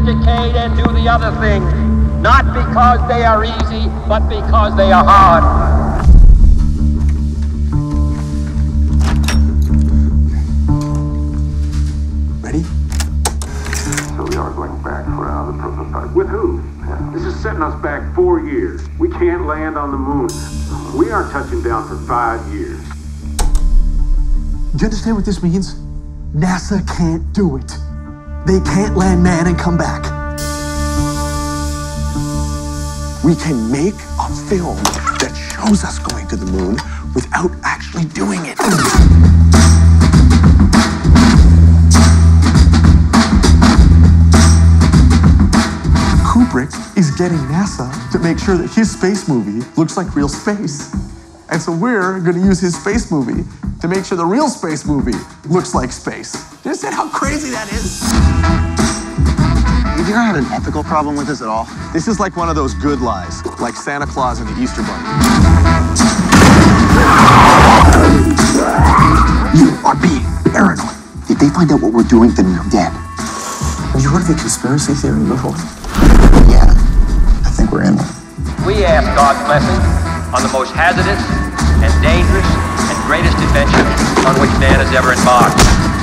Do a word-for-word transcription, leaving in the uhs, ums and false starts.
sophisticate and do the other things, not because they are easy, but because they are hard. Ready? So we are going back for another prototype. With who? Yeah. This is setting us back four years. We can't land on the moon. We aren't touching down for five years. Do you understand what this means? NASA can't do it. They can't land man and come back. We can make a film that shows us going to the moon without actually doing it. Kubrick is getting NASA to make sure that his space movie looks like real space. And so we're going to use his space movie to make sure the real space movie looks like space. Do you understand how crazy that is? Have you ever had an ethical problem with this at all? This is like one of those good lies, like Santa Claus and the Easter Bunny. You are being paranoid. If they find out what we're doing, then we're dead. Have you heard of the conspiracy theory before? Yeah, I think we're in one. We ask God's blessing on the most hazardous and dangerous and greatest adventure on which man has ever embarked.